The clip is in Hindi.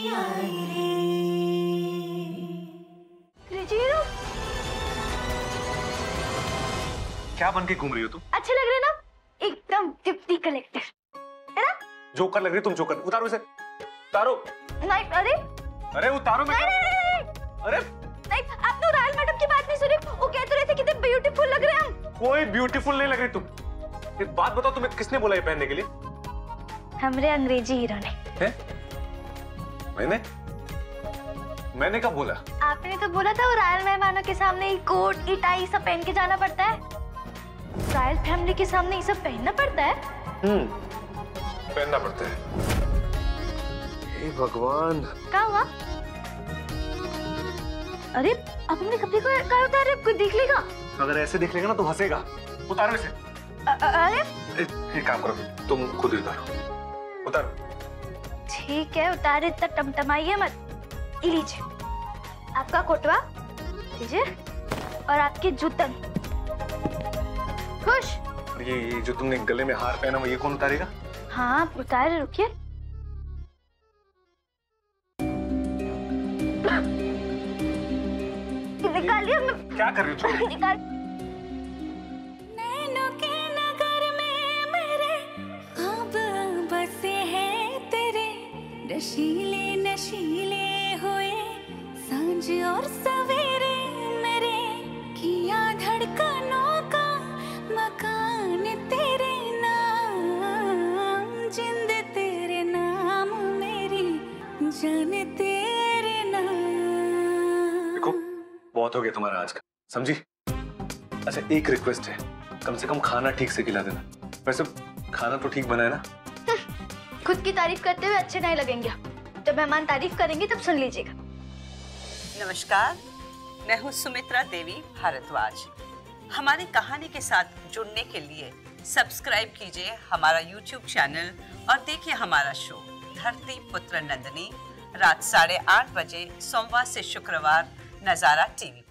क्या बन के घूम रही हो तुम? अच्छे लग रहे ना, एकदम डिप्टी कलेक्टर है ना? जोकर लग रही तुम, जोकर। उतारो इसे, उतारो। नहीं, अरे अरे उतारो। मैं अरे नहीं, आपने रायल मैडम की बात नहीं सुनी। वो कह तो रहे थे कितने ब्यूटीफुल लग रहे हैं हम। कोई ब्यूटीफुल नहीं लग रही तुम। एक बात बताओ, तुम्हें किसने बोला ये पहनने के लिए? हमरे अंग्रेजी हीरो ने। है? मैंने कब बोला? आपने तो बोला था वो रॉयल मेहमानों के सामने कोट की टाई सब पहन के जाना पड़ता है। रॉयल फैमिली के सामने ये सब पहनना पड़ता है। पहनना पड़ता है। हे भगवान, क्या हुआ? अरे आप अपने कपड़े को क्या उतारे? कोई देख लेगा। अगर ऐसे देख लेगा ना तो हंसेगा। उतारो इसे। अरे एक काम करो, तुम खुद ही उतारो। उतारो। ठीक है, उतारे। इतना टमटमाइए मत। ये लीजिए आपका कोटवा, लीजिए, और आपके जूतन। खुश? ये जो तुमने गले में हार पहना, ये कौन उतारेगा? हाँ आप उतारे, रुकिए। निकालिए। क्या कर रही हो? निकाल। नैनों के नगर में मेरे ख्वाब बसे हैं तेरे, नशीले नशीले हुए सांझ और सवेरे मेरे, किया धड़कनों का मकान तेरे नाम, जिंद तेरे नाम मेरी जान तेरे नाम। देखो बहुत हो गया तुम्हारा आज का, समझी? अच्छा एक रिक्वेस्ट है, कम से कम खाना ठीक से खिला देना। वैसे खाना तो ठीक बना है ना? खुद की तारीफ करते हुए अच्छे नहीं लगेंगे। जब मेहमान तारीफ करेंगे तब सुन लीजिएगा। नमस्कार, मैं हूँ सुमित्रा देवी भारद्वाज। हमारी कहानी के साथ जुड़ने के लिए सब्सक्राइब कीजिए हमारा YouTube चैनल और देखिए हमारा शो धरती पुत्र नंदिनी रात 8:30 बजे सोमवार से शुक्रवार नजारा टीवी।